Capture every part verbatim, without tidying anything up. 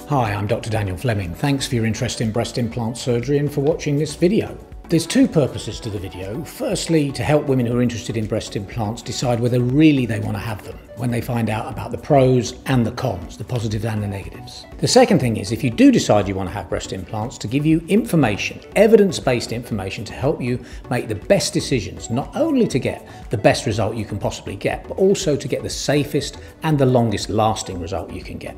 Hi, I'm Doctor Daniel Fleming. Thanks for your interest in breast implant surgery and for watching this video. There's two purposes to the video. Firstly, to help women who are interested in breast implants decide whether really they want to have them when they find out about the pros and the cons, the positives and the negatives. The second thing is, if you do decide you want to have breast implants, to give you information, evidence-based information to help you make the best decisions, not only to get the best result you can possibly get, but also to get the safest and the longest lasting result you can get.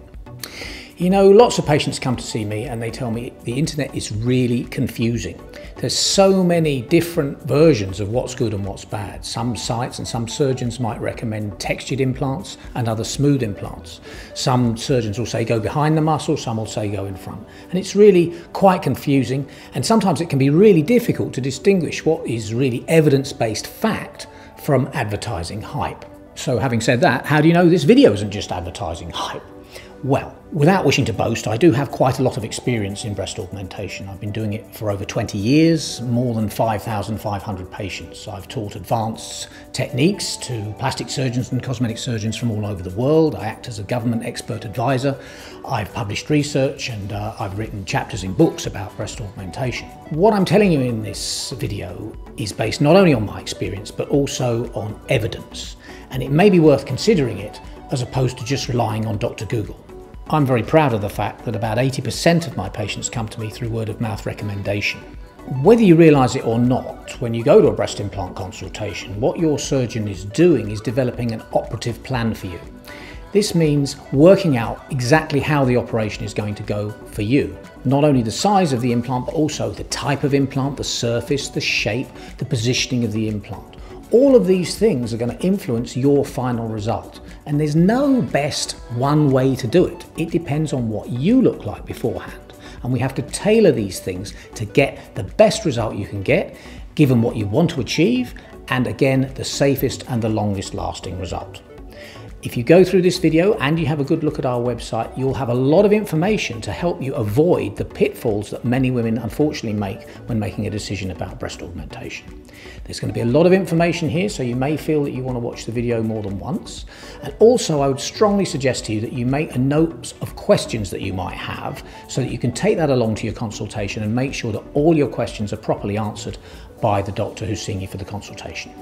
You know, lots of patients come to see me and they tell me the internet is really confusing. There's so many different versions of what's good and what's bad. Some sites and some surgeons might recommend textured implants and other smooth implants. Some surgeons will say go behind the muscle, some will say go in front. And it's really quite confusing, and sometimes it can be really difficult to distinguish what is really evidence-based fact from advertising hype. So having said that, how do you know this video isn't just advertising hype? Well, without wishing to boast, I do have quite a lot of experience in breast augmentation. I've been doing it for over twenty years, more than five thousand five hundred patients. I've taught advanced techniques to plastic surgeons and cosmetic surgeons from all over the world. I act as a government expert advisor. I've published research and uh, I've written chapters in books about breast augmentation. What I'm telling you in this video is based not only on my experience, but also on evidence. And it may be worth considering it as opposed to just relying on Doctor Google. I'm very proud of the fact that about eighty percent of my patients come to me through word of mouth recommendation. Whether you realise it or not, when you go to a breast implant consultation, what your surgeon is doing is developing an operative plan for you. This means working out exactly how the operation is going to go for you. Not only the size of the implant, but also the type of implant, the surface, the shape, the positioning of the implant. All of these things are going to influence your final result. And there's no best one way to do it. It depends on what you look like beforehand. And we have to tailor these things to get the best result you can get, given what you want to achieve, and again, the safest and the longest lasting result. If you go through this video and you have a good look at our website, you'll have a lot of information to help you avoid the pitfalls that many women unfortunately make when making a decision about breast augmentation. There's going to be a lot of information here, so you may feel that you want to watch the video more than once. And also, I would strongly suggest to you that you make a note of questions that you might have so that you can take that along to your consultation and make sure that all your questions are properly answered by the doctor who's seeing you for the consultation.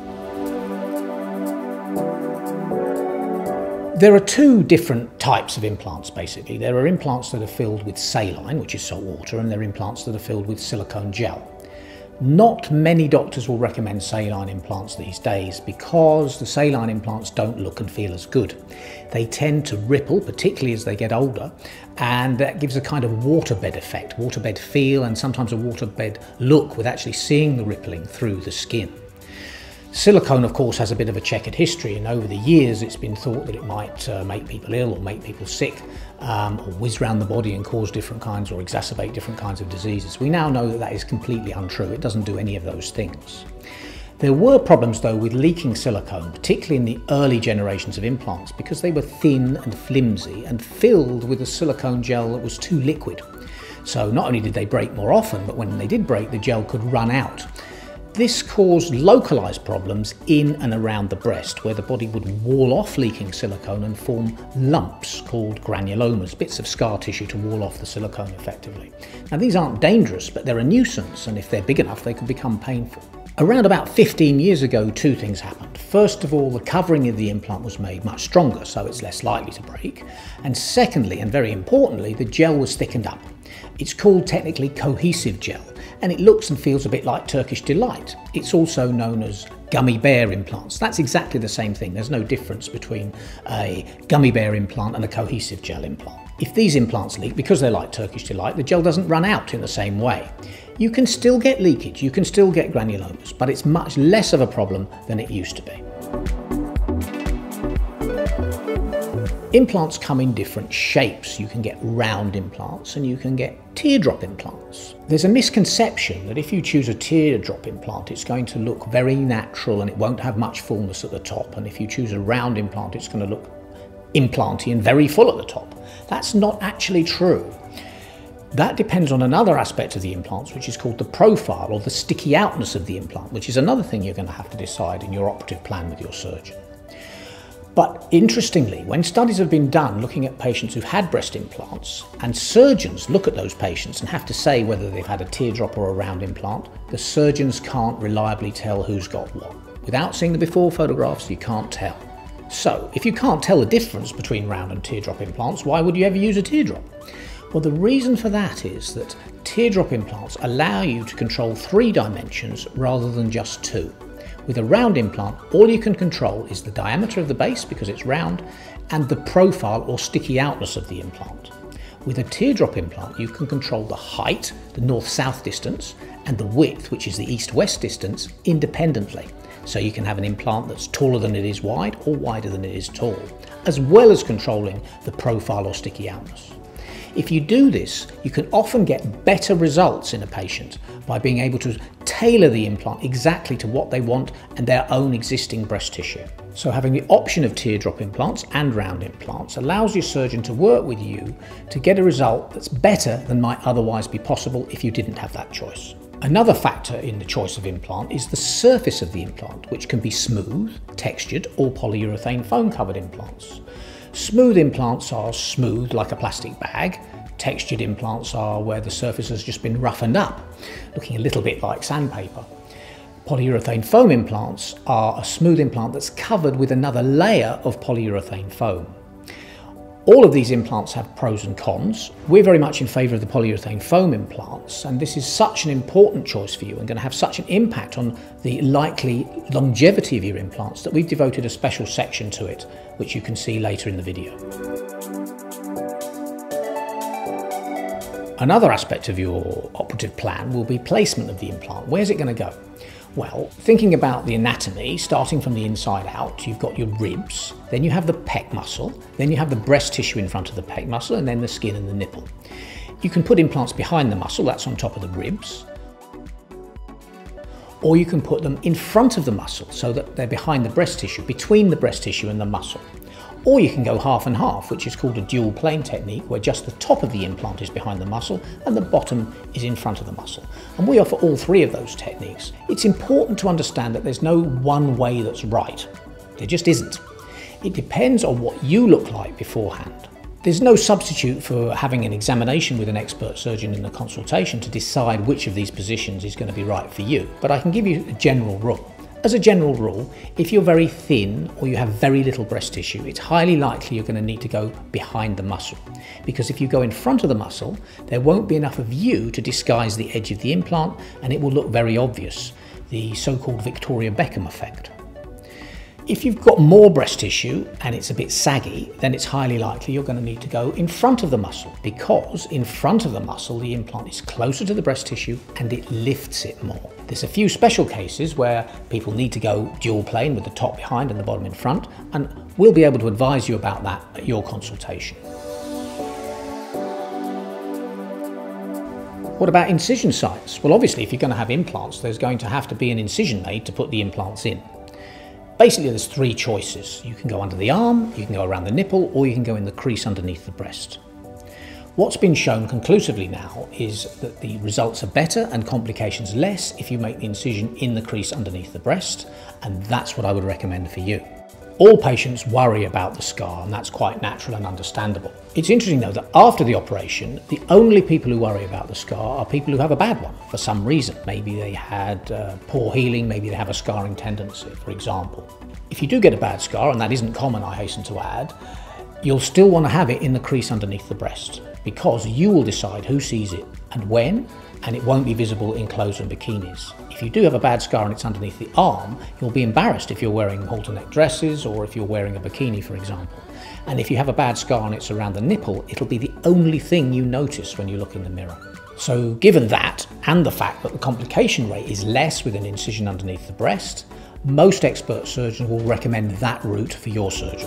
There are two different types of implants, basically. There are implants that are filled with saline, which is salt water, and there are implants that are filled with silicone gel. Not many doctors will recommend saline implants these days because the saline implants don't look and feel as good. They tend to ripple, particularly as they get older, and that gives a kind of waterbed effect, waterbed feel, and sometimes a waterbed look with actually seeing the rippling through the skin. Silicone, of course, has a bit of a checkered history, and over the years it's been thought that it might uh, make people ill or make people sick, um, or whiz around the body and cause different kinds or exacerbate different kinds of diseases. We now know that that is completely untrue. It doesn't do any of those things. There were problems, though, with leaking silicone, particularly in the early generations of implants, because they were thin and flimsy and filled with a silicone gel that was too liquid. So not only did they break more often, but when they did break, the gel could run out. This caused localized problems in and around the breast, where the body would wall off leaking silicone and form lumps called granulomas, bits of scar tissue to wall off the silicone effectively. Now, these aren't dangerous, but they're a nuisance, and if they're big enough, they can become painful. Around about fifteen years ago, two things happened. First of all, the covering of the implant was made much stronger, so it's less likely to break. And secondly, and very importantly, the gel was thickened up. It's called technically cohesive gel, and it looks and feels a bit like Turkish Delight. It's also known as gummy bear implants. That's exactly the same thing. There's no difference between a gummy bear implant and a cohesive gel implant. If these implants leak, because they're like Turkish Delight, the gel doesn't run out in the same way. You can still get leakage, you can still get granulomas, but it's much less of a problem than it used to be. Implants come in different shapes. You can get round implants and you can get teardrop implants. There's a misconception that if you choose a teardrop implant, it's going to look very natural and it won't have much fullness at the top. And if you choose a round implant, it's going to look implanty and very full at the top. That's not actually true. That depends on another aspect of the implants, which is called the profile or the sticky outness of the implant, which is another thing you're going to have to decide in your operative plan with your surgeon. But interestingly, when studies have been done looking at patients who've had breast implants, and surgeons look at those patients and have to say whether they've had a teardrop or a round implant, the surgeons can't reliably tell who's got what. Without seeing the before photographs, you can't tell. So, if you can't tell the difference between round and teardrop implants, why would you ever use a teardrop? Well, the reason for that is that teardrop implants allow you to control three dimensions rather than just two. With a round implant, all you can control is the diameter of the base, because it's round, and the profile or sticky outness of the implant. With a teardrop implant, you can control the height, the north-south distance, and the width, which is the east-west distance, independently. So you can have an implant that's taller than it is wide or wider than it is tall, as well as controlling the profile or sticky outness. If you do this, you can often get better results in a patient by being able to tailor the implant exactly to what they want and their own existing breast tissue. So having the option of teardrop implants and round implants allows your surgeon to work with you to get a result that's better than might otherwise be possible if you didn't have that choice. Another factor in the choice of implant is the surface of the implant, which can be smooth, textured, or polyurethane foam covered implants. Smooth implants are smooth like a plastic bag. Textured implants are where the surface has just been roughened up, looking a little bit like sandpaper. Polyurethane foam implants are a smooth implant that's covered with another layer of polyurethane foam. All of these implants have pros and cons. We're very much in favour of the polyurethane foam implants, and this is such an important choice for you and going to have such an impact on the likely longevity of your implants that we've devoted a special section to it, which you can see later in the video. Another aspect of your operative plan will be placement of the implant. Where's it going to go? Well, thinking about the anatomy, starting from the inside out, you've got your ribs, then you have the pec muscle, then you have the breast tissue in front of the pec muscle, and then the skin and the nipple. You can put implants behind the muscle, that's on top of the ribs, or you can put them in front of the muscle so that they're behind the breast tissue, between the breast tissue and the muscle. Or you can go half and half, which is called a dual plane technique, where just the top of the implant is behind the muscle and the bottom is in front of the muscle. And we offer all three of those techniques. It's important to understand that there's no one way that's right. There just isn't. It depends on what you look like beforehand. There's no substitute for having an examination with an expert surgeon in a consultation to decide which of these positions is going to be right for you, but I can give you a general rule. As a general rule, if you're very thin or you have very little breast tissue, it's highly likely you're going to need to go behind the muscle. Because if you go in front of the muscle, there won't be enough of you to disguise the edge of the implant, and it will look very obvious, the so-called Victoria Beckham effect. If you've got more breast tissue and it's a bit saggy, then it's highly likely you're going to need to go in front of the muscle, because in front of the muscle the implant is closer to the breast tissue and it lifts it more. There's a few special cases where people need to go dual plane with the top behind and the bottom in front, and we'll be able to advise you about that at your consultation. What about incision sites? Well, obviously if you're going to have implants, there's going to have to be an incision made to put the implants in. Basically, there's three choices. You can go under the arm, you can go around the nipple, or you can go in the crease underneath the breast. What's been shown conclusively now is that the results are better and complications less if you make the incision in the crease underneath the breast, and that's what I would recommend for you. All patients worry about the scar, and that's quite natural and understandable. It's interesting though that after the operation, the only people who worry about the scar are people who have a bad one for some reason. Maybe they had uh, poor healing, maybe they have a scarring tendency, for example. If you do get a bad scar, and that isn't common, I hasten to add, you'll still want to have it in the crease underneath the breast, because you will decide who sees it and when, and it won't be visible in clothes and bikinis. If you do have a bad scar and it's underneath the arm, you'll be embarrassed if you're wearing halter neck dresses or if you're wearing a bikini, for example. And if you have a bad scar and it's around the nipple, it'll be the only thing you notice when you look in the mirror. So given that, and the fact that the complication rate is less with an incision underneath the breast, most expert surgeons will recommend that route for your surgery.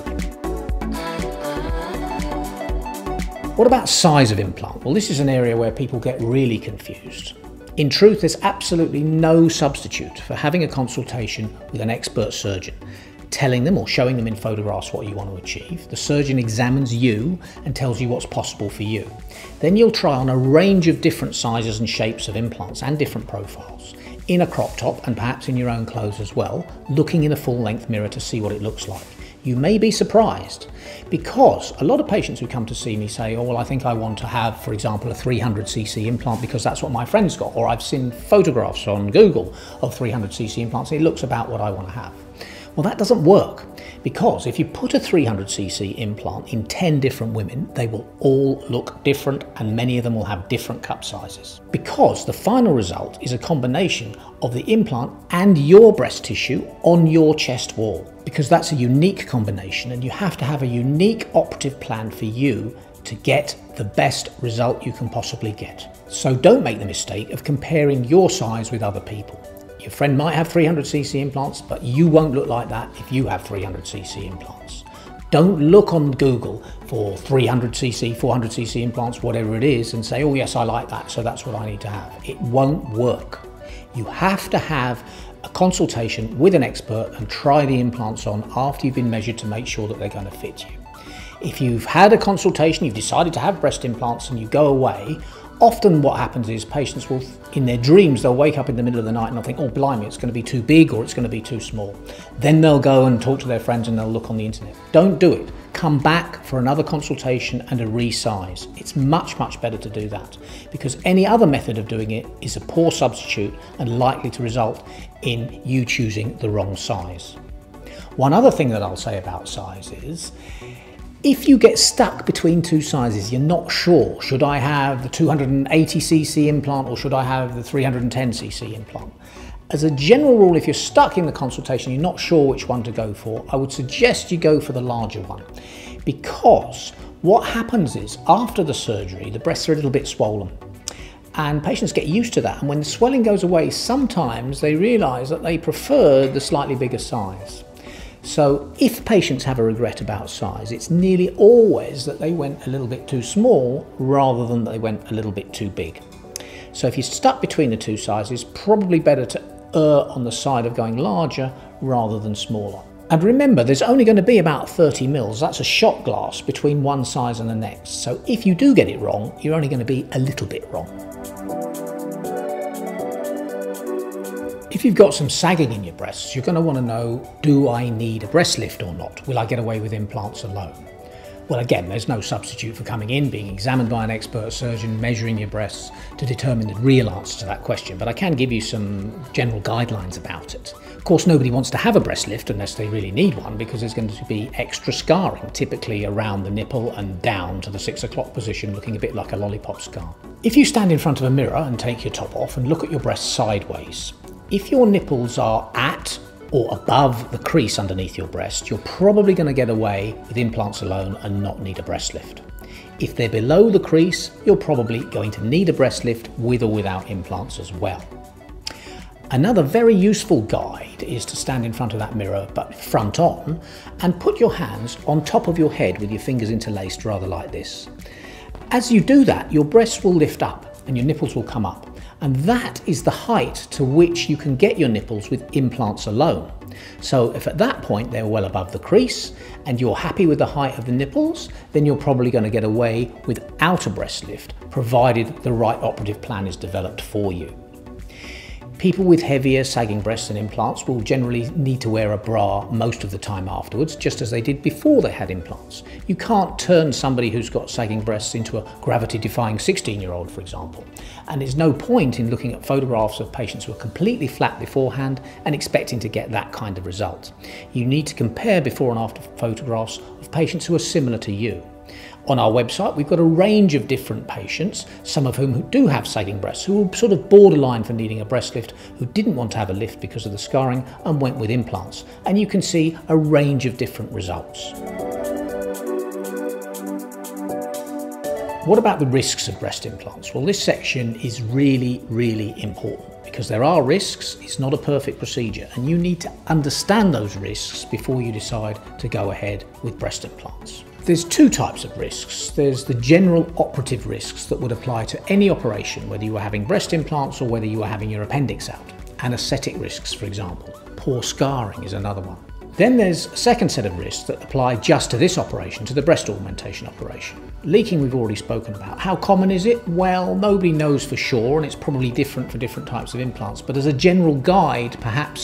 What about size of implant? Well, this is an area where people get really confused. In truth, there's absolutely no substitute for having a consultation with an expert surgeon, telling them or showing them in photographs what you want to achieve. The surgeon examines you and tells you what's possible for you. Then you'll try on a range of different sizes and shapes of implants and different profiles, in a crop top and perhaps in your own clothes as well, looking in a full-length mirror to see what it looks like. You may be surprised, because a lot of patients who come to see me say, oh, well, I think I want to have, for example, a three hundred c c implant because that's what my friend's got, or I've seen photographs on Google of three hundred c c implants and it looks about what I want to have. Well, that doesn't work, because if you put a three hundred c c implant in ten different women, they will all look different and many of them will have different cup sizes. Because the final result is a combination of the implant and your breast tissue on your chest wall, because that's a unique combination and you have to have a unique operative plan for you to get the best result you can possibly get. So don't make the mistake of comparing your size with other people. Your friend might have three hundred c c implants, but you won't look like that if you have three hundred c c implants. Don't look on Google for three hundred c c, four hundred c c implants, whatever it is, and say, oh yes, I like that, so that's what I need to have. It won't work. You have to have a consultation with an expert and try the implants on after you've been measured to make sure that they're going to fit you. If you've had a consultation, you've decided to have breast implants and you go away, often what happens is patients will, in their dreams, they'll wake up in the middle of the night and they'll think, oh blimey, it's going to be too big or it's going to be too small. Then they'll go and talk to their friends and they'll look on the internet. Don't do it. Come back for another consultation and a resize. It's much, much better to do that, because any other method of doing it is a poor substitute and likely to result in you choosing the wrong size. One other thing that I'll say about size is, if you get stuck between two sizes, you're not sure, should I have the two hundred eighty c c implant or should I have the three hundred ten c c implant? As a general rule, if you're stuck in the consultation, you're not sure which one to go for, I would suggest you go for the larger one. Because what happens is, after the surgery, the breasts are a little bit swollen. And patients get used to that. And when the swelling goes away, sometimes they realise that they prefer the slightly bigger size. So if patients have a regret about size, it's nearly always that they went a little bit too small rather than they went a little bit too big. So if you're stuck between the two sizes, probably better to err on the side of going larger rather than smaller. And remember, there's only going to be about thirty mils, that's a shot glass, between one size and the next. So if you do get it wrong, you're only going to be a little bit wrong. If you've got some sagging in your breasts, you're going to want to know, do I need a breast lift or not? Will I get away with implants alone? Well, again, there's no substitute for coming in, being examined by an expert surgeon, measuring your breasts to determine the real answer to that question, but I can give you some general guidelines about it. Of course, nobody wants to have a breast lift unless they really need one, because there's going to be extra scarring, typically around the nipple and down to the six o'clock position, looking a bit like a lollipop scar. If you stand in front of a mirror and take your top off and look at your breasts sideways, if your nipples are at or above the crease underneath your breast, you're probably going to get away with implants alone and not need a breast lift. If they're below the crease, you're probably going to need a breast lift with or without implants as well. Another very useful guide is to stand in front of that mirror, but front on, and put your hands on top of your head with your fingers interlaced, rather like this. As you do that, your breasts will lift up and your nipples will come up. And that is the height to which you can get your nipples with implants alone. So if at that point they're well above the crease and you're happy with the height of the nipples, then you're probably going to get away without a breast lift, provided the right operative plan is developed for you. People with heavier sagging breasts and implants will generally need to wear a bra most of the time afterwards, just as they did before they had implants. You can't turn somebody who's got sagging breasts into a gravity-defying sixteen-year-old, for example. And there's no point in looking at photographs of patients who are completely flat beforehand and expecting to get that kind of result. You need to compare before and after photographs of patients who are similar to you. On our website, we've got a range of different patients, some of whom do have sagging breasts, who were sort of borderline for needing a breast lift, who didn't want to have a lift because of the scarring and went with implants. And you can see a range of different results. What about the risks of breast implants? Well, this section is really, really important, because there are risks. It's not a perfect procedure, and you need to understand those risks before you decide to go ahead with breast implants. There's two types of risks. There's the general operative risks that would apply to any operation, whether you are having breast implants or whether you are having your appendix out. Anesthetic risks, for example. Poor scarring is another one. Then there's a second set of risks that apply just to this operation, to the breast augmentation operation. Leaking we've already spoken about. How common is it? Well, nobody knows for sure, and it's probably different for different types of implants, but as a general guide, perhaps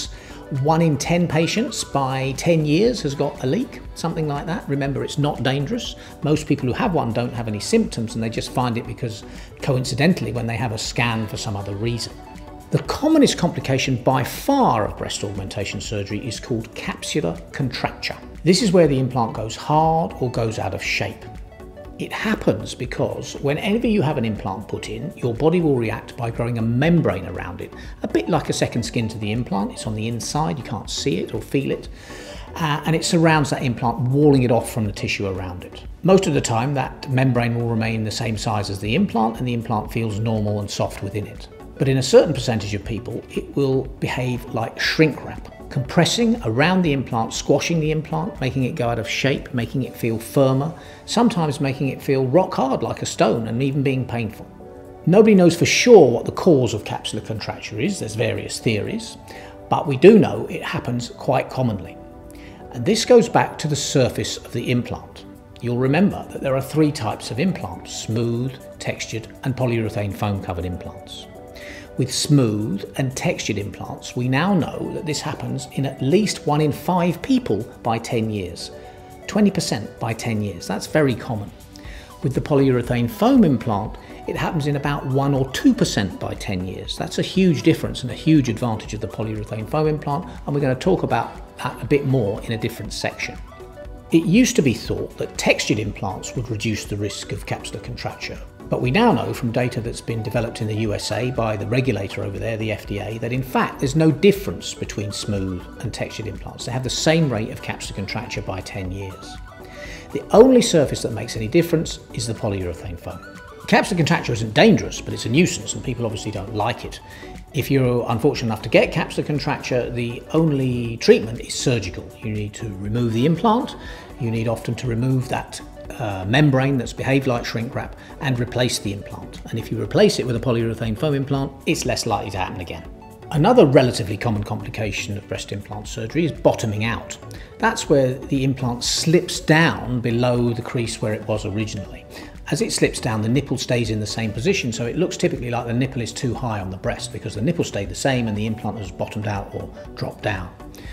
one in ten patients by ten years has got a leak, something like that. Remember, it's not dangerous. Most people who have one don't have any symptoms, and they just find it because, coincidentally, when they have a scan for some other reason. The commonest complication by far of breast augmentation surgery is called capsular contracture. This is where the implant goes hard or goes out of shape. It happens because whenever you have an implant put in, your body will react by growing a membrane around it, a bit like a second skin to the implant. It's on the inside, you can't see it or feel it, uh, and it surrounds that implant, walling it off from the tissue around it. Most of the time, that membrane will remain the same size as the implant, and the implant feels normal and soft within it. But in a certain percentage of people, it will behave like shrink wrap, compressing around the implant, squashing the implant, making it go out of shape, making it feel firmer, sometimes making it feel rock hard like a stone, and even being painful. Nobody knows for sure what the cause of capsular contracture is. There's various theories, but we do know it happens quite commonly. And this goes back to the surface of the implant. You'll remember that there are three types of implants: smooth, textured, and polyurethane foam covered implants. With smooth and textured implants, we now know that this happens in at least one in five people by ten years. twenty percent by ten years, that's very common. With the polyurethane foam implant, it happens in about one or two percent by ten years. That's a huge difference and a huge advantage of the polyurethane foam implant, and we're going to talk about that a bit more in a different section. It used to be thought that textured implants would reduce the risk of capsular contracture, but we now know from data that's been developed in the U S A by the regulator over there, the F D A, that in fact there's no difference between smooth and textured implants. They have the same rate of capsular contracture by ten years. The only surface that makes any difference is the polyurethane foam. Capsular contracture isn't dangerous, but it's a nuisance and people obviously don't like it. If you're unfortunate enough to get capsular contracture, the only treatment is surgical. You need to remove the implant, you need often to remove that uh, membrane that's behaved like shrink wrap and replace the implant. And if you replace it with a polyurethane foam implant, it's less likely to happen again. Another relatively common complication of breast implant surgery is bottoming out. That's where the implant slips down below the crease where it was originally. As it slips down, the nipple stays in the same position, so it looks typically like the nipple is too high on the breast because the nipple stayed the same and the implant has bottomed out or dropped down.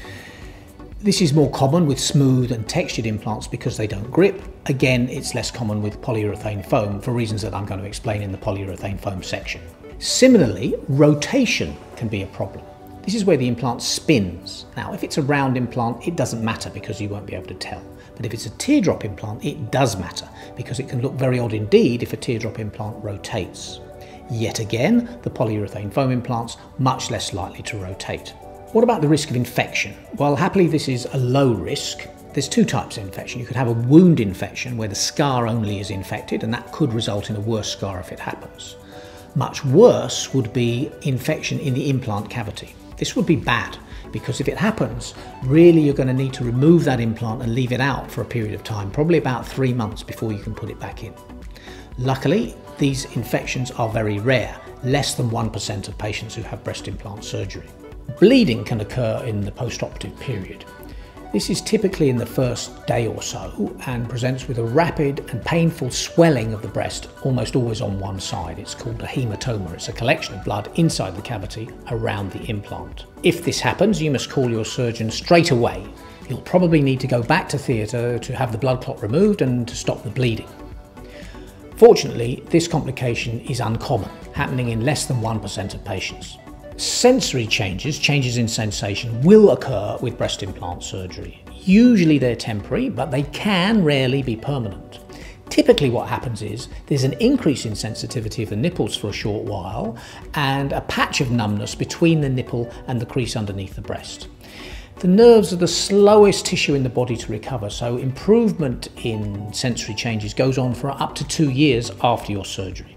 This is more common with smooth and textured implants because they don't grip. Again, it's less common with polyurethane foam for reasons that I'm going to explain in the polyurethane foam section. Similarly, rotation can be a problem. This is where the implant spins. Now, if it's a round implant, it doesn't matter because you won't be able to tell. But if it's a teardrop implant, it does matter because it can look very odd indeed if a teardrop implant rotates. Yet again, the polyurethane foam implants much less likely to rotate. What about the risk of infection? Well, happily this is a low risk. There's two types of infection. You could have a wound infection where the scar only is infected, and that could result in a worse scar if it happens. Much worse would be infection in the implant cavity. This would be bad because if it happens, really you're going to need to remove that implant and leave it out for a period of time, probably about three months before you can put it back in. Luckily, these infections are very rare, less than one percent of patients who have breast implant surgery. Bleeding can occur in the post-operative period. This is typically in the first day or so and presents with a rapid and painful swelling of the breast, almost always on one side. It's called a hematoma. It's a collection of blood inside the cavity around the implant. If this happens, you must call your surgeon straight away. You'll probably need to go back to theatre to have the blood clot removed and to stop the bleeding. Fortunately, this complication is uncommon, happening in less than one percent of patients. Sensory changes, changes in sensation, will occur with breast implant surgery. Usually they're temporary, but they can rarely be permanent. Typically what happens is there's an increase in sensitivity of the nipples for a short while and a patch of numbness between the nipple and the crease underneath the breast. The nerves are the slowest tissue in the body to recover, so improvement in sensory changes goes on for up to two years after your surgery.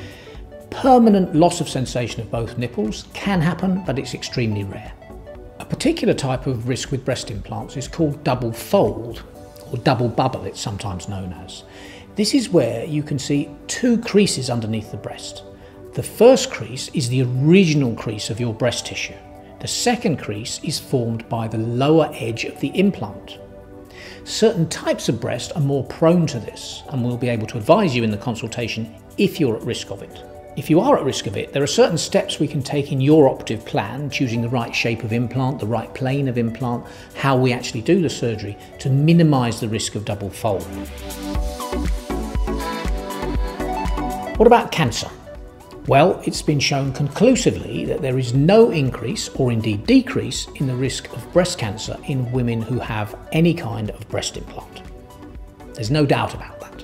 Permanent loss of sensation of both nipples can happen, but it's extremely rare. A particular type of risk with breast implants is called double fold, or double bubble it's sometimes known as. This is where you can see two creases underneath the breast. The first crease is the original crease of your breast tissue. The second crease is formed by the lower edge of the implant. Certain types of breast are more prone to this, and we'll be able to advise you in the consultation if you're at risk of it. If you are at risk of it, there are certain steps we can take in your operative plan, choosing the right shape of implant, the right plane of implant, how we actually do the surgery to minimise the risk of double fold. What about cancer? Well, it's been shown conclusively that there is no increase or indeed decrease in the risk of breast cancer in women who have any kind of breast implant. There's no doubt about that.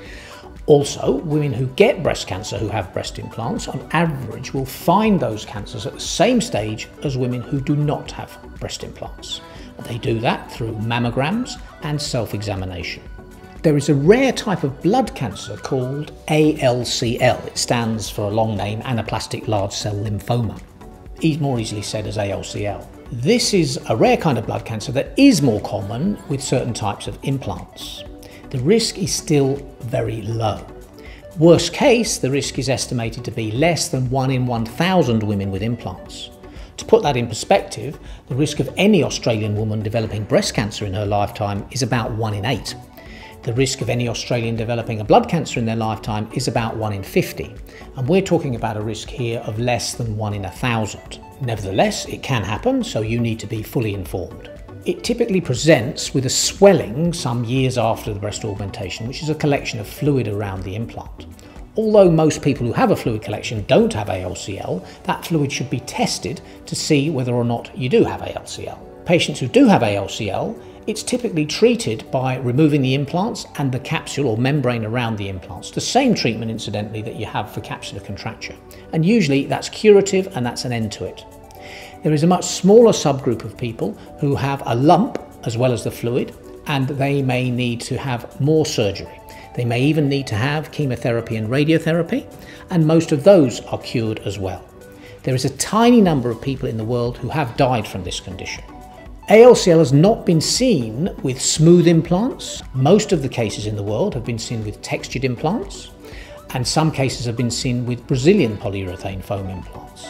Also, women who get breast cancer who have breast implants on average will find those cancers at the same stage as women who do not have breast implants. And they do that through mammograms and self-examination. There is a rare type of blood cancer called A L C L. It stands for a long name, anaplastic large cell lymphoma. It's more easily said as A L C L. This is a rare kind of blood cancer that is more common with certain types of implants. The risk is still very low. Worst case, the risk is estimated to be less than one in one thousand women with implants. To put that in perspective, the risk of any Australian woman developing breast cancer in her lifetime is about one in eight. The risk of any Australian developing a blood cancer in their lifetime is about one in fifty, and we're talking about a risk here of less than one in a thousand. Nevertheless, it can happen, so you need to be fully informed. It typically presents with a swelling some years after the breast augmentation, which is a collection of fluid around the implant. Although most people who have a fluid collection don't have A L C L, that fluid should be tested to see whether or not you do have A L C L. Patients who do have A L C L, it's typically treated by removing the implants and the capsule or membrane around the implants, the same treatment incidentally that you have for capsular contracture. And usually that's curative and that's an end to it. There is a much smaller subgroup of people who have a lump as well as the fluid, and they may need to have more surgery. They may even need to have chemotherapy and radiotherapy, and most of those are cured as well. There is a tiny number of people in the world who have died from this condition. A L C L has not been seen with smooth implants. Most of the cases in the world have been seen with textured implants, and some cases have been seen with Brazilian polyurethane foam implants.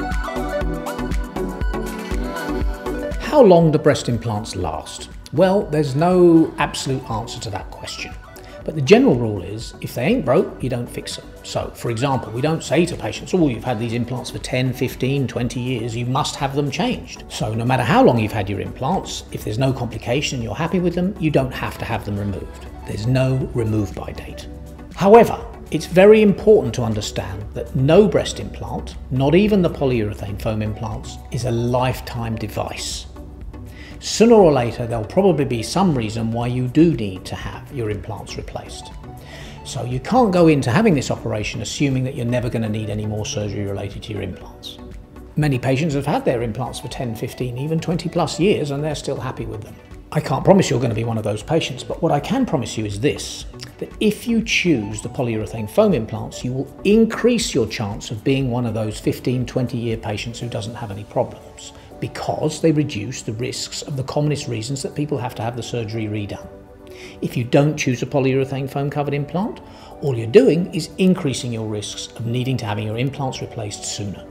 How long do breast implants last? Well, there's no absolute answer to that question. But the general rule is, if they ain't broke, you don't fix them. So, for example, we don't say to patients, oh, you've had these implants for ten, fifteen, twenty years, you must have them changed. So no matter how long you've had your implants, if there's no complication and you're happy with them, you don't have to have them removed. There's no remove by date. However, it's very important to understand that no breast implant, not even the polyurethane foam implants, is a lifetime device. Sooner or later, there'll probably be some reason why you do need to have your implants replaced. So you can't go into having this operation assuming that you're never going to need any more surgery related to your implants. Many patients have had their implants for ten, fifteen, even twenty plus years, and they're still happy with them. I can't promise you're going to be one of those patients, but what I can promise you is this, that if you choose the polyurethane foam implants, you will increase your chance of being one of those fifteen, twenty year patients who doesn't have any problems, because they reduce the risks of the commonest reasons that people have to have the surgery redone. If you don't choose a polyurethane foam covered implant, all you're doing is increasing your risks of needing to having your implants replaced sooner.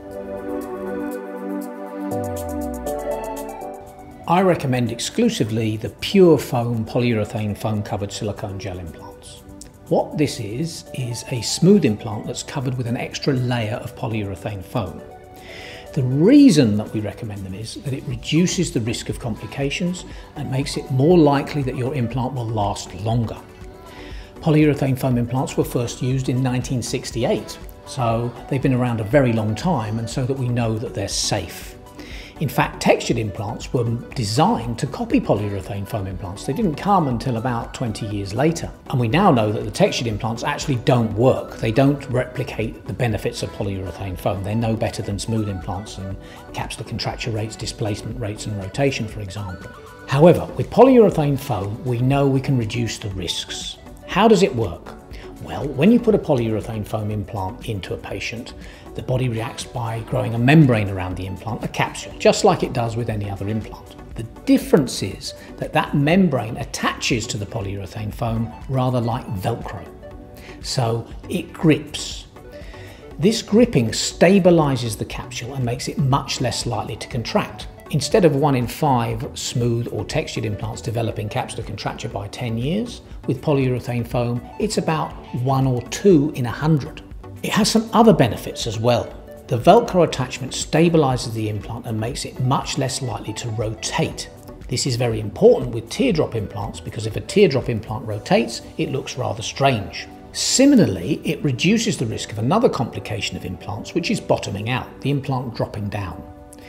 I recommend exclusively the pure foam polyurethane foam covered silicone gel implants. What this is, is a smooth implant that's covered with an extra layer of polyurethane foam. The reason that we recommend them is that it reduces the risk of complications and makes it more likely that your implant will last longer. Polyurethane foam implants were first used in nineteen sixty-eight, so they've been around a very long time, and so that we know that they're safe. In fact, textured implants were designed to copy polyurethane foam implants. They didn't come until about twenty years later. And we now know that the textured implants actually don't work. They don't replicate the benefits of polyurethane foam. They're no better than smooth implants and capsular contracture rates, displacement rates and rotation, for example. However, with polyurethane foam, we know we can reduce the risks. How does it work? Well, when you put a polyurethane foam implant into a patient, the body reacts by growing a membrane around the implant, a capsule, just like it does with any other implant. The difference is that that membrane attaches to the polyurethane foam rather like Velcro. So it grips. This gripping stabilizes the capsule and makes it much less likely to contract. Instead of one in five smooth or textured implants developing capsular contracture by ten years, with polyurethane foam, it's about one or two in a hundred. It has some other benefits as well. The Velcro attachment stabilises the implant and makes it much less likely to rotate. This is very important with teardrop implants because if a teardrop implant rotates, it looks rather strange. Similarly, it reduces the risk of another complication of implants, which is bottoming out, the implant dropping down.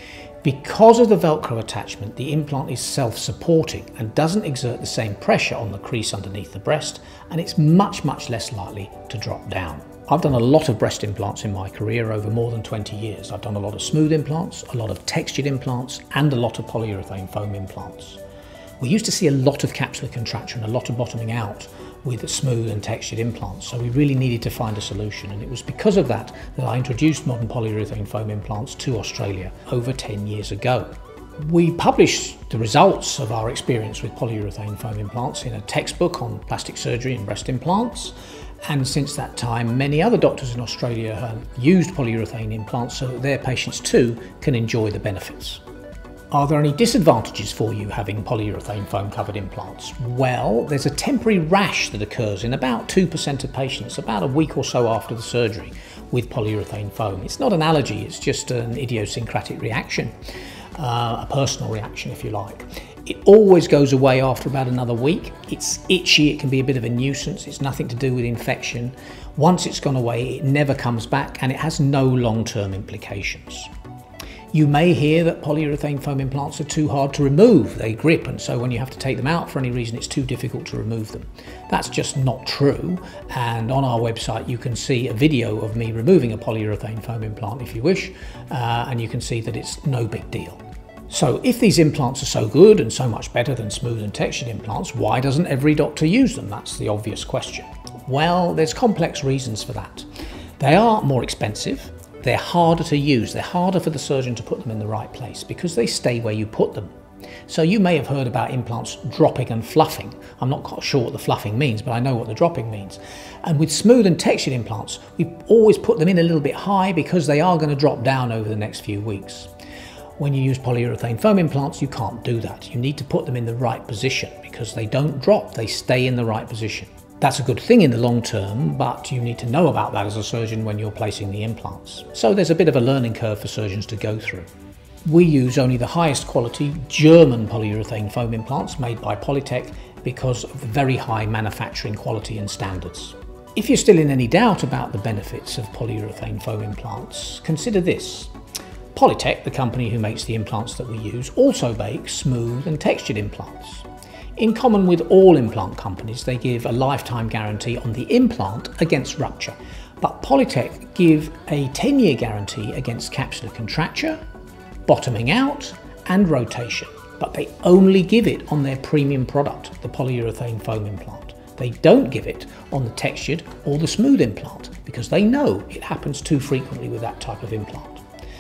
Because of the Velcro attachment, the implant is self-supporting and doesn't exert the same pressure on the crease underneath the breast, and it's much, much less likely to drop down. I've done a lot of breast implants in my career over more than twenty years. I've done a lot of smooth implants, a lot of textured implants, and a lot of polyurethane foam implants. We used to see a lot of capsular contraction, a lot of bottoming out with smooth and textured implants, so we really needed to find a solution, and it was because of that that I introduced modern polyurethane foam implants to Australia over ten years ago. We published the results of our experience with polyurethane foam implants in a textbook on plastic surgery and breast implants, and since that time many other doctors in Australia have used polyurethane implants so that their patients too can enjoy the benefits. Are there any disadvantages for you having polyurethane foam covered implants? Well, there's a temporary rash that occurs in about two percent of patients about a week or so after the surgery with polyurethane foam. It's not an allergy, it's just an idiosyncratic reaction, uh, a personal reaction if you like. It always goes away after about another week. It's itchy, it can be a bit of a nuisance, it's nothing to do with infection. Once it's gone away, it never comes back and it has no long-term implications. You may hear that polyurethane foam implants are too hard to remove. They grip, and so when you have to take them out for any reason, it's too difficult to remove them. That's just not true, and on our website you can see a video of me removing a polyurethane foam implant if you wish, uh, and you can see that it's no big deal. So if these implants are so good and so much better than smooth and textured implants, why doesn't every doctor use them? That's the obvious question. Well, there's complex reasons for that. They are more expensive. They're harder to use, they're harder for the surgeon to put them in the right place because they stay where you put them. So you may have heard about implants dropping and fluffing. I'm not quite sure what the fluffing means, but I know what the dropping means. And with smooth and textured implants, we always put them in a little bit high because they are going to drop down over the next few weeks. When you use polyurethane foam implants, you can't do that. You need to put them in the right position because they don't drop, they stay in the right position. That's a good thing in the long term, but you need to know about that as a surgeon when you're placing the implants. So there's a bit of a learning curve for surgeons to go through. We use only the highest quality German polyurethane foam implants made by Polytech because of the very high manufacturing quality and standards. If you're still in any doubt about the benefits of polyurethane foam implants, consider this. Polytech, the company who makes the implants that we use, also makes smooth and textured implants. In common with all implant companies, they give a lifetime guarantee on the implant against rupture, but Polytech give a ten year guarantee against capsular contracture, bottoming out and rotation, but they only give it on their premium product, the polyurethane foam implant. They don't give it on the textured or the smooth implant because they know it happens too frequently with that type of implant.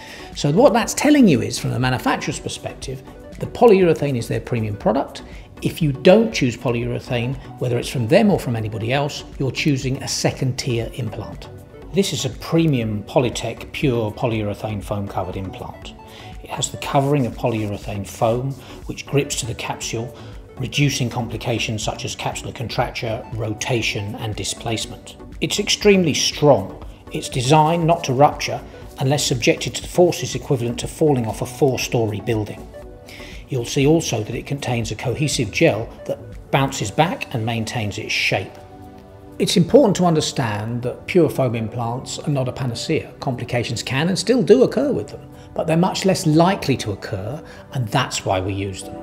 So what that's telling you is, from the manufacturer's perspective, the polyurethane is their premium product. If you don't choose polyurethane, whether it's from them or from anybody else, you're choosing a second tier implant. This is a premium Polytech pure polyurethane foam covered implant. It has the covering of polyurethane foam, which grips to the capsule, reducing complications such as capsular contracture, rotation and displacement. It's extremely strong. It's designed not to rupture unless subjected to forces equivalent to falling off a four-storey building. You'll see also that it contains a cohesive gel that bounces back and maintains its shape. It's important to understand that pure foam implants are not a panacea. Complications can and still do occur with them, but they're much less likely to occur, and that's why we use them.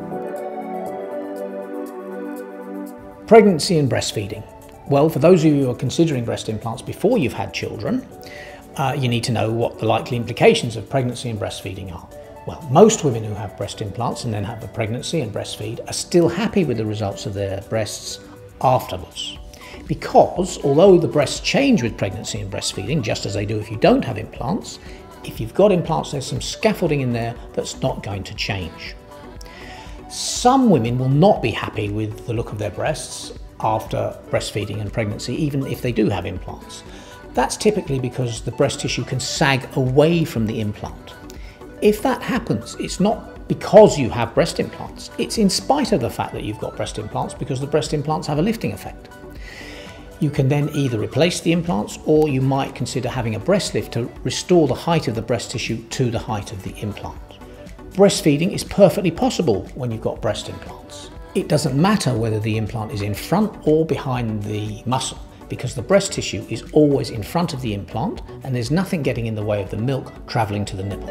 Pregnancy and breastfeeding. Well, for those of you who are considering breast implants before you've had children, uh, you need to know what the likely implications of pregnancy and breastfeeding are. Well, most women who have breast implants and then have a pregnancy and breastfeed are still happy with the results of their breasts afterwards. Because although the breasts change with pregnancy and breastfeeding, just as they do if you don't have implants, if you've got implants, there's some scaffolding in there that's not going to change. Some women will not be happy with the look of their breasts after breastfeeding and pregnancy, even if they do have implants. That's typically because the breast tissue can sag away from the implant. If that happens, it's not because you have breast implants, it's in spite of the fact that you've got breast implants, because the breast implants have a lifting effect. You can then either replace the implants, or you might consider having a breast lift to restore the height of the breast tissue to the height of the implant. Breastfeeding is perfectly possible when you've got breast implants. It doesn't matter whether the implant is in front or behind the muscle, because the breast tissue is always in front of the implant and there's nothing getting in the way of the milk travelling to the nipple.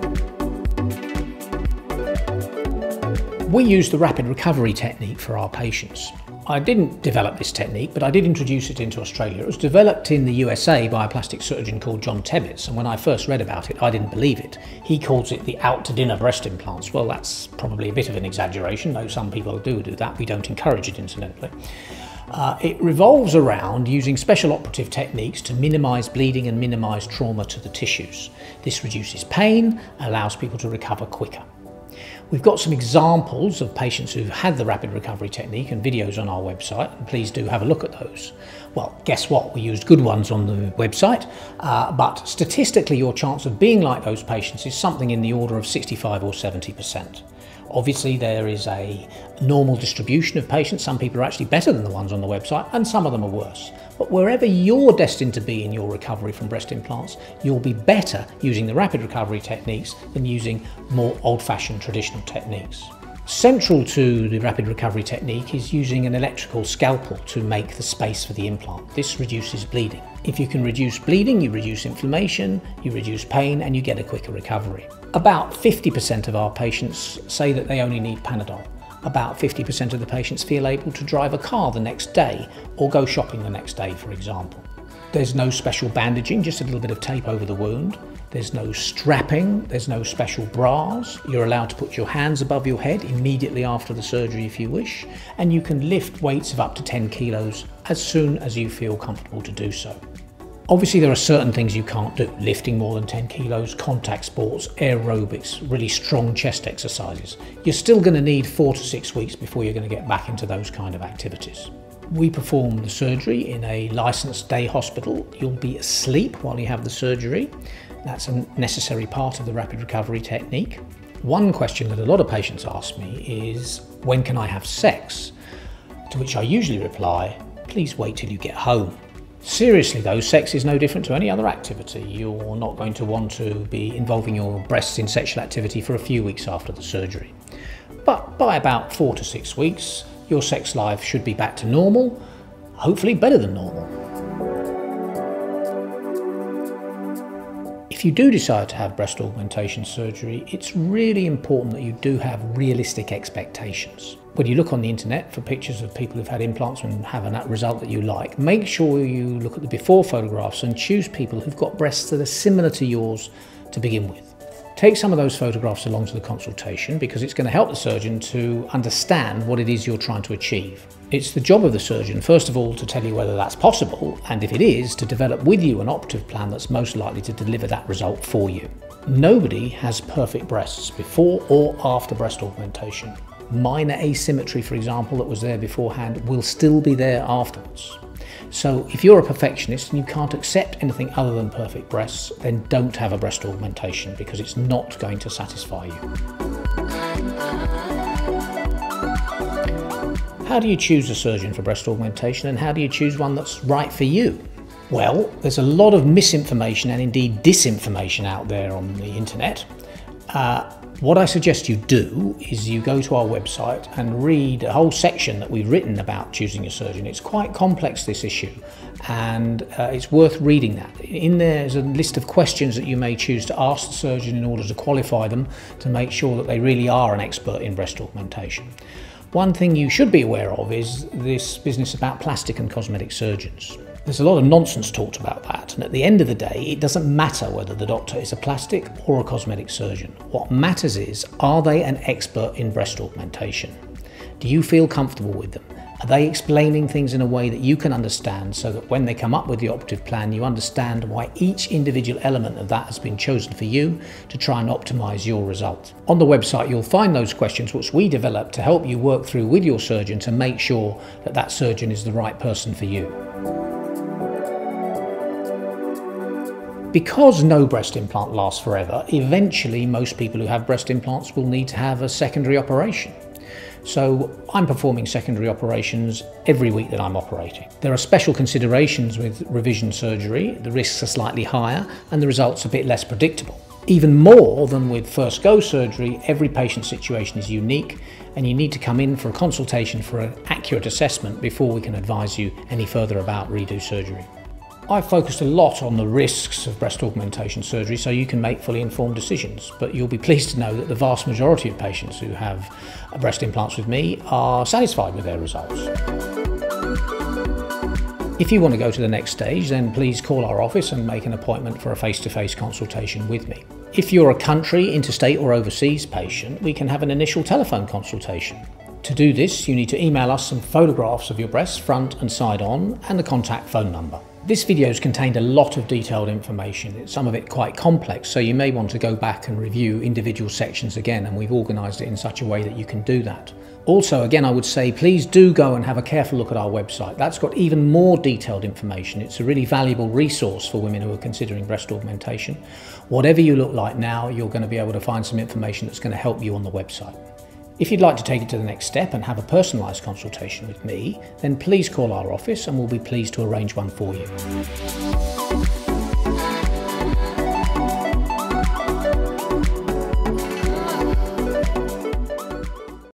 We use the rapid recovery technique for our patients. I didn't develop this technique, but I did introduce it into Australia. It was developed in the U S A by a plastic surgeon called John Tebbets, and when I first read about it, I didn't believe it. He calls it the out-to-dinner breast implants. Well, that's probably a bit of an exaggeration, though some people do do that. We don't encourage it, incidentally. Uh, it revolves around using special operative techniques to minimise bleeding and minimise trauma to the tissues. This reduces pain, allows people to recover quicker. We've got some examples of patients who've had the rapid recovery technique and videos on our website, and please do have a look at those. Well, guess what? We used good ones on the website, uh, but statistically your chance of being like those patients is something in the order of sixty-five or seventy percent. Obviously there is a normal distribution of patients. Some people are actually better than the ones on the website and some of them are worse. But wherever you're destined to be in your recovery from breast implants, you'll be better using the rapid recovery techniques than using more old-fashioned traditional techniques. Central to the rapid recovery technique is using an electrical scalpel to make the space for the implant. This reduces bleeding. If you can reduce bleeding, you reduce inflammation, you reduce pain, and you get a quicker recovery. About fifty percent of our patients say that they only need Panadol. About fifty percent of the patients feel able to drive a car the next day or go shopping the next day, for example. There's no special bandaging, just a little bit of tape over the wound. There's no strapping, there's no special bras. You're allowed to put your hands above your head immediately after the surgery if you wish, and you can lift weights of up to ten kilos as soon as you feel comfortable to do so. Obviously there are certain things you can't do, lifting more than ten kilos, contact sports, aerobics, really strong chest exercises. You're still going to need four to six weeks before you're going to get back into those kind of activities. We perform the surgery in a licensed day hospital. You'll be asleep while you have the surgery. That's a necessary part of the rapid recovery technique. One question that a lot of patients ask me is, when can I have sex? To which I usually reply, please wait till you get home. Seriously though, sex is no different to any other activity. You're not going to want to be involving your breasts in sexual activity for a few weeks after the surgery. But by about four to six weeks, your sex life should be back to normal, hopefully better than normal. If you do decide to have breast augmentation surgery, it's really important that you do have realistic expectations. When you look on the internet for pictures of people who've had implants and have a result that you like, make sure you look at the before photographs and choose people who've got breasts that are similar to yours to begin with. Take some of those photographs along to the consultation because it's going to help the surgeon to understand what it is you're trying to achieve. It's the job of the surgeon, first of all, to tell you whether that's possible, and if it is, to develop with you an operative plan that's most likely to deliver that result for you. Nobody has perfect breasts before or after breast augmentation. Minor asymmetry, for example, that was there beforehand will still be there afterwards. So if you're a perfectionist and you can't accept anything other than perfect breasts, then don't have a breast augmentation because it's not going to satisfy you. How do you choose a surgeon for breast augmentation, and how do you choose one that's right for you? Well, there's a lot of misinformation and indeed disinformation out there on the internet. Uh, What I suggest you do is you go to our website and read a whole section that we've written about choosing a surgeon. It's quite complex, this issue, and uh, it's worth reading that. In there is a list of questions that you may choose to ask the surgeon in order to qualify them to make sure that they really are an expert in breast augmentation. One thing you should be aware of is this business about plastic and cosmetic surgeons. There's a lot of nonsense talked about that, and at the end of the day, it doesn't matter whether the doctor is a plastic or a cosmetic surgeon. What matters is, are they an expert in breast augmentation? Do you feel comfortable with them? Are they explaining things in a way that you can understand so that when they come up with the operative plan, you understand why each individual element of that has been chosen for you to try and optimise your result? On the website, you'll find those questions which we developed to help you work through with your surgeon to make sure that that surgeon is the right person for you. Because no breast implant lasts forever, eventually most people who have breast implants will need to have a secondary operation. So I'm performing secondary operations every week that I'm operating. There are special considerations with revision surgery. The risks are slightly higher and the results a bit less predictable. Even more than with first go surgery, every patient situation is unique and you need to come in for a consultation for an accurate assessment before we can advise you any further about redo surgery. I've focused a lot on the risks of breast augmentation surgery so you can make fully informed decisions, but you'll be pleased to know that the vast majority of patients who have breast implants with me are satisfied with their results. If you want to go to the next stage, then please call our office and make an appointment for a face-to-face consultation with me. If you're a country, interstate or overseas patient, we can have an initial telephone consultation. To do this, you need to email us some photographs of your breasts, front and side on, and the contact phone number. This video has contained a lot of detailed information, some of it quite complex, so you may want to go back and review individual sections again, and we've organised it in such a way that you can do that. Also, again, I would say please do go and have a careful look at our website. That's got even more detailed information. It's a really valuable resource for women who are considering breast augmentation. Whatever you look like now, you're going to be able to find some information that's going to help you on the website. If you'd like to take it to the next step and have a personalised consultation with me, then please call our office and we'll be pleased to arrange one for you.